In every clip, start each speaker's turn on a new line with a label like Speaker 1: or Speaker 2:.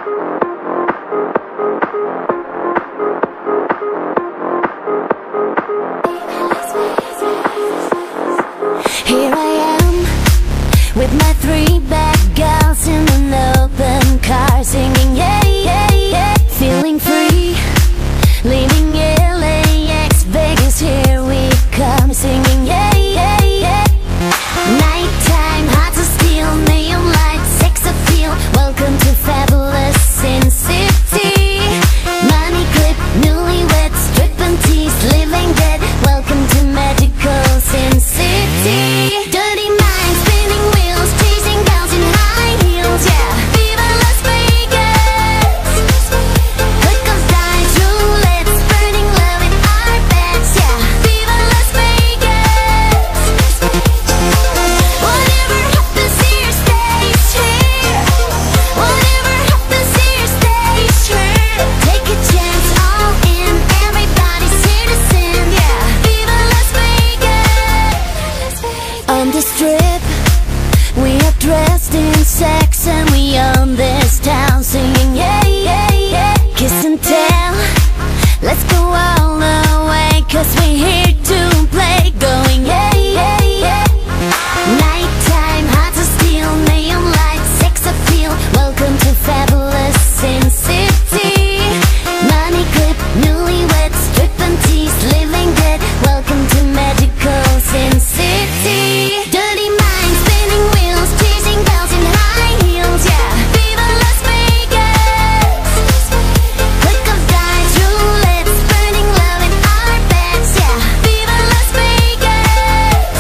Speaker 1: Here I am with my three bad girls in an open car, singing yeah, yeah, yeah, feeling free, leaving LAX, Vegas, here we come, singing yeah, yeah, yeah. Nighttime, hard to steal, neon lights, sex appeal, welcome to fabulous Sin City. Money clip, newlyweds, strip and tease, living dead, welcome to magical Sin City. Dirty minds, spinning wheels, chasing girls in high heels, yeah. Viva Las Vegas. Click of dice, roulette, burning love in our beds, yeah. Viva Las Vegas. Whatever happens here stays here. Whatever happens here stays here. Take a chance, all in, everybody's here to sin, yeah. Viva Las Vegas. On the strip, we are dressed in sex and we own this town, singing yeah, yeah, yeah. Kiss and tell, let's go all the way, 'cause we're here to play, going yeah, yeah, yeah. Nighttime, hard to steal, neon lights, sex appeal, welcome to fabulous Sin City. Money clip, newlyweds, strip and tease, living dead, welcome to magical Sin City. Dirty minds, spinning wheels, chasing girls in high heels, yeah. Viva Las Vegas. Click of dice, roulette, burning love in our beds, yeah. Viva Las Vegas.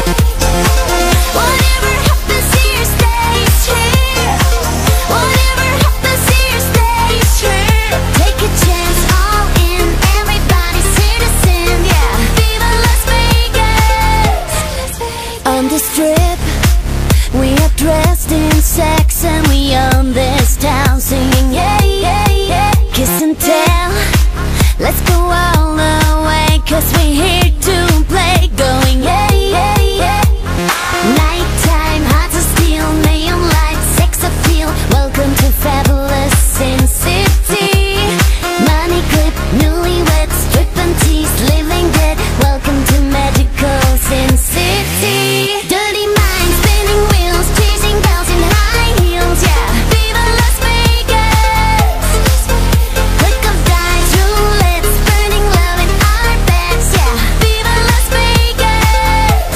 Speaker 1: Whatever happens here stays here. Whatever happens here stays here. Take a chance, all in, everybody's here to sin, yeah. Viva Las Vegas. On the strip, we are dressed in sex and we own this town, singing yeah, yeah, yeah. Kiss and tell, let's go all the way, 'cause we're here to play, going yeah, yeah, yeah. Nighttime, hard to steal, neon lights, sex appeal, welcome to fabulous Sin City. Money clip, newlyweds, strip and tease, living dead, welcome to magical Sin City. Dirty minds, spinning wheels, chasing girls in high heels, yeah. Viva Las Vegas. Click of dice, roulette, burning love in our beds, yeah. Viva Las Vegas.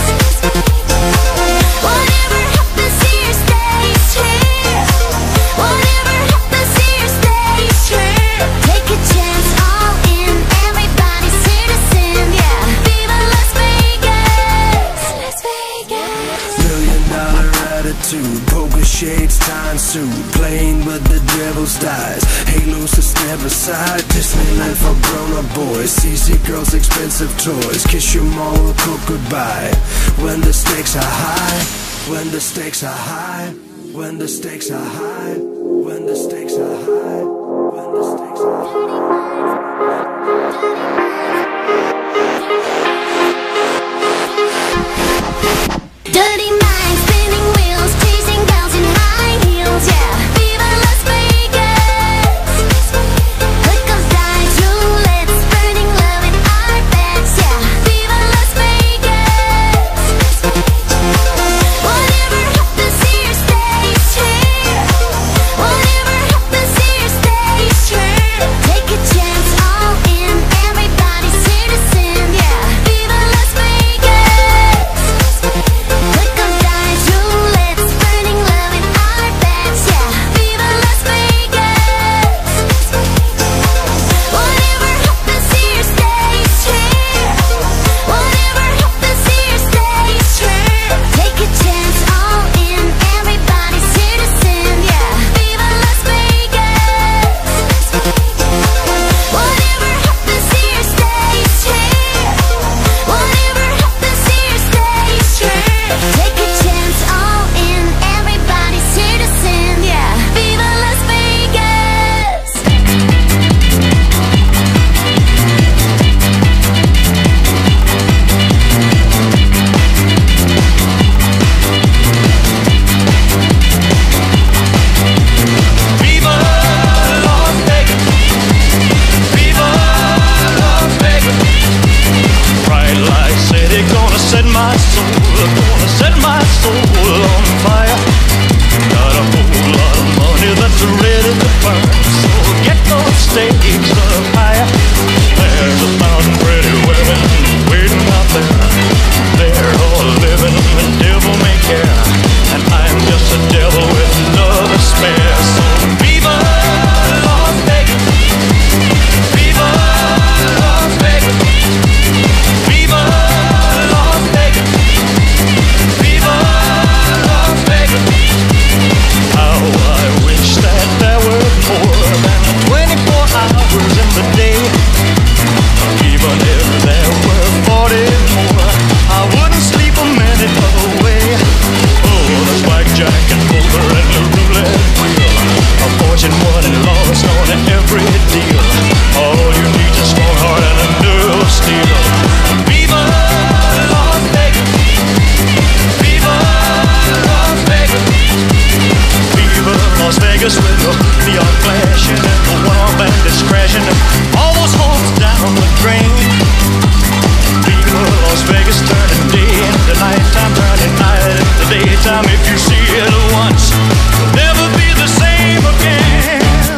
Speaker 1: Whatever happens here stays here. Whatever happens here stays here. Take a chance, all in, everybody's here to sin, yeah. Viva Las Vegas. Las Vegas.
Speaker 2: $1,000,000 attitude, poker shades, time suit, playing with the devil's dice, halos to step aside, Disneyland for grown-up boys, CC girls, expensive toys, kiss your mom or cook goodbye, when the stakes are high, when the stakes are high, when the stakes are high, when the stakes are high, when the stakes are high.
Speaker 1: Dirty minds, spinning wheels, chasing girls in high heels, yeah. Viva Las Vegas. Click of dice, roulette, burning love in our beds, yeah. Viva Las Vegas. Whatever happens here stays here. Whatever happens here stays here. Take a
Speaker 3: every deal. All you need is a strong heart and a nerve of steel. Viva Las Vegas, Viva Las Vegas, Viva Las Vegas with the neon flashing and the one-armed bandits crashing and all those hopes down the drain. Viva Las Vegas, turning day into nighttime, turning night into daytime. If you see it once, you'll never be the same again.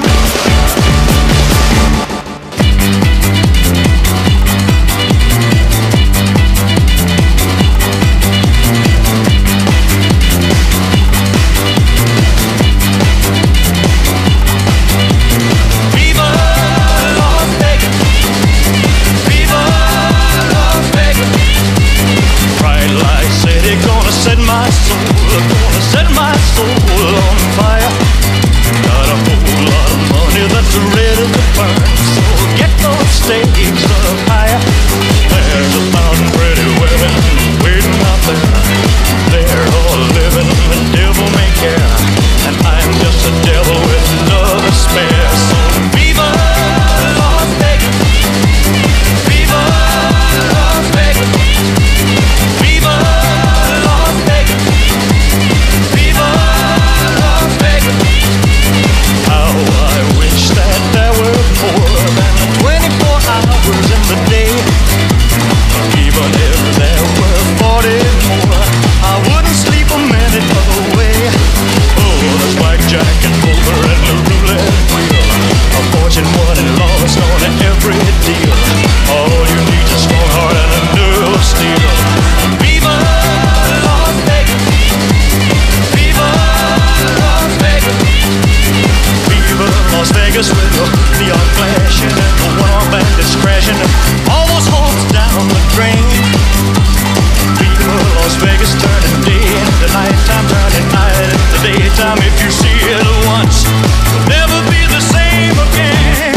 Speaker 3: Viva Las Vegas, Viva Las Vegas. Bright lights city, gonna set my soul on fire. Got a whole lot of money that's ready to burn, so get those stakes up higher. There's a thousand pretty women waiting out there. They're all living the devil may care, and I'm just a devil with love to spare. So Viva Las Vegas, Viva Las Vegas, Viva Las Vegas, Viva Las Vegas. How I wish that there were more than 24 hours in the day. Even if there were 40 more, I wouldn't sleep a minute away. Oh, there's blackjack and poker and the roulette wheel, a fortune won and lost on every deal. All you need is a strong heart and a nerve of steel. Viva Las Vegas, Viva Las Vegas, Viva Las Vegas with the neon flashing and the one-armed bandits crashing and all those hopes down the drain. Viva Las Vegas, turning day into nighttime, turning night into daytime. If you see it once, you'll never be the same again.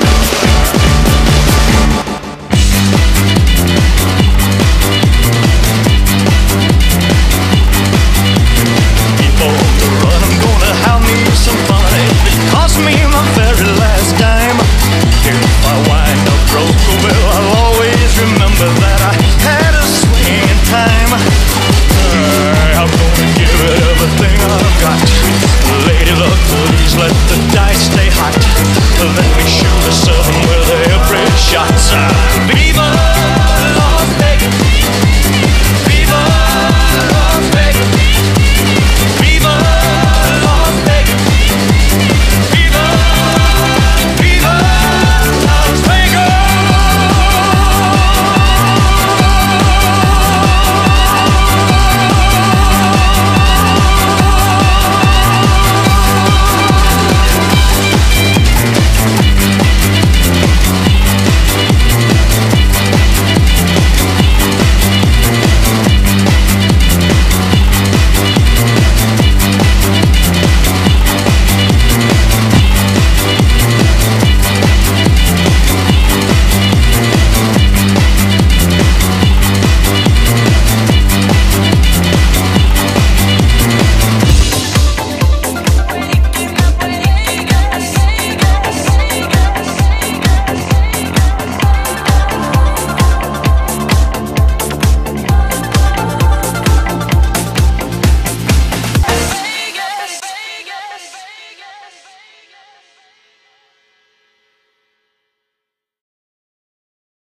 Speaker 3: Before the run, I'm gonna have me some fun. It cost me my very last dime. If I wind up broke, well, I'll always remember that I had a swing time. I'm gonna give it everything I've got. Lady luck, please let the dice stay hot. Let me shoot the sun with every shot.